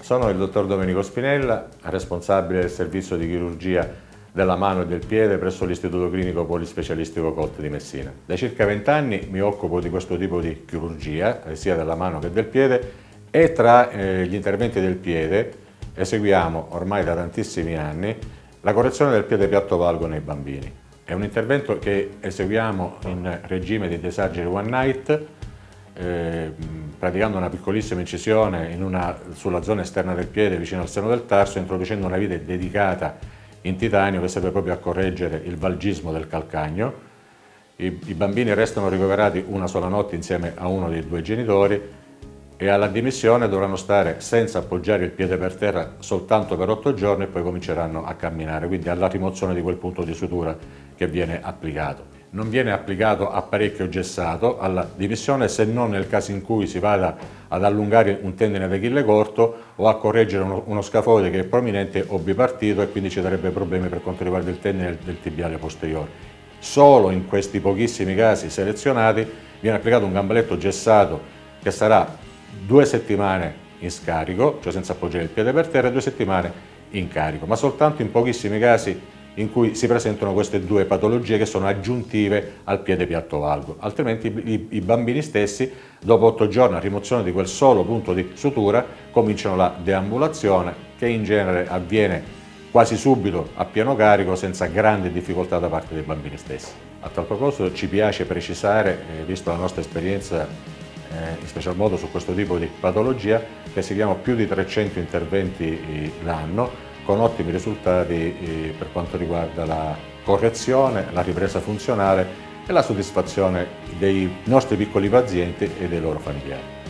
Sono il dottor Domenico Spinella, responsabile del servizio di chirurgia della mano e del piede presso l'Istituto Clinico Polispecialistico Colt di Messina. Da circa 20 anni mi occupo di questo tipo di chirurgia, sia della mano che del piede, e tra gli interventi del piede eseguiamo ormai da tantissimi anni la correzione del piede piatto valgo nei bambini. È un intervento che eseguiamo in regime di Day-Surgery One Night, praticando una piccolissima incisione sulla zona esterna del piede vicino al seno del tarso, introducendo una vite dedicata in titanio che serve proprio a correggere il valgismo del calcagno. I bambini restano ricoverati una sola notte insieme a uno dei due genitori e alla dimissione dovranno stare senza appoggiare il piede per terra soltanto per 8 giorni e poi cominceranno a camminare, quindi alla rimozione di quel punto di sutura che viene applicato. Non viene applicato apparecchio gessato alla dimissione se non nel caso in cui si vada ad allungare un tendine d'Achille corto o a correggere uno scafoide che è prominente o bipartito e quindi ci darebbe problemi per quanto riguarda il tendine del tibiale posteriore. Solo in questi pochissimi casi selezionati viene applicato un gambeletto gessato che sarà 2 settimane in scarico, cioè senza appoggiare il piede per terra, e 2 settimane in carico, ma soltanto in pochissimi casi in cui si presentano queste due patologie che sono aggiuntive al piede piatto valgo. Altrimenti i bambini stessi, dopo 8 giorni a rimozione di quel solo punto di sutura, cominciano la deambulazione, che in genere avviene quasi subito a pieno carico senza grandi difficoltà da parte dei bambini stessi. A tal proposito ci piace precisare, visto la nostra esperienza in special modo su questo tipo di patologia, che eseguiamo più di 300 interventi l'anno con ottimi risultati per quanto riguarda la correzione, la ripresa funzionale e la soddisfazione dei nostri piccoli pazienti e dei loro familiari.